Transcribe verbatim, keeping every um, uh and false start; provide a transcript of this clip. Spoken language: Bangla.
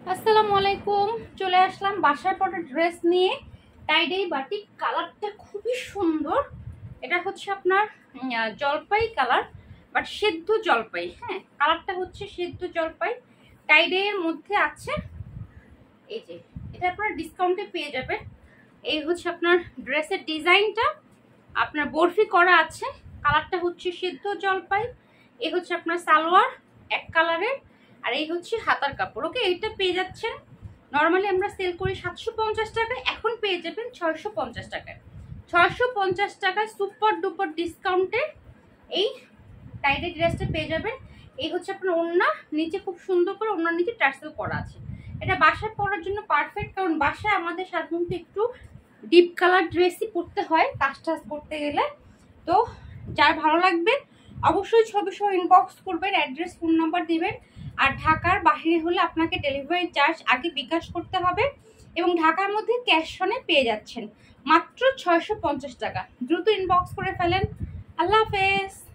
আসসালামু আলাইকুম। চলে আসলাম বাসায় পরা ড্রেস নিয়ে। টাইডে বাটিক কালারটা খুবই সুন্দর। এটা হচ্ছে আপনার জলপাই কালার, বাট সেদ্ধ জলপাই। হ্যাঁ, কালারটা হচ্ছে সেদ্ধ জলপাই। টাইডে এর মধ্যে আছে এই যে, এটা আপনার ডিসকাউন্টে পেয়ে যাবেন। এই হচ্ছে আপনার ড্রেসের ডিজাইনটা, আপনার বরফি করা আছে। কালারটা হচ্ছে সেদ্ধ জলপাই। এই হচ্ছে আপনার সালোয়ার এক কালারের, আর এই হচ্ছে হাতার কাপড়। ওকে, এইটা পেয়ে যাচ্ছেন। নর্মালি আমরা সেল করি সাতশো পঞ্চাশ টাকায়, এখন পেয়ে যাবেন ছয়শো পঞ্চাশ টাকায়। ছয়শো পঞ্চাশ টাকায় সুপার ডুপার ডিসকাউন্টে এই টাইডে ড্রেসটা পেয়ে যাবেন। এই হচ্ছে আপনার ওড়না, নিচে খুব সুন্দর করে ওড়নার নিচে টার্সেল করা আছে। এটা বাসায় পরার জন্য পারফেক্ট, কারণ বাসায় আমাদের সাধারণত একটু ডিপ কালার ড্রেসই পরতে হয় কাজ টাজ করতে গেলে। তো যার ভালো লাগবে অবশ্যই ছবি সহ ইনবক্স করবেন, অ্যাড্রেস ফোন নাম্বার দিবেন। আর ঢাকার বাইরে হলে আপনাকে ডেলিভারি চার্জ আগে বিকাশ করতে হবে, এবং ঢাকার মধ্যে ক্যাশ অনে পেয়ে যাচ্ছেন মাত্র ছয়শো পঞ্চাশ টাকা। দ্রুত ইনবক্স করে ফেলেন। আল্লাহ হাফেজ।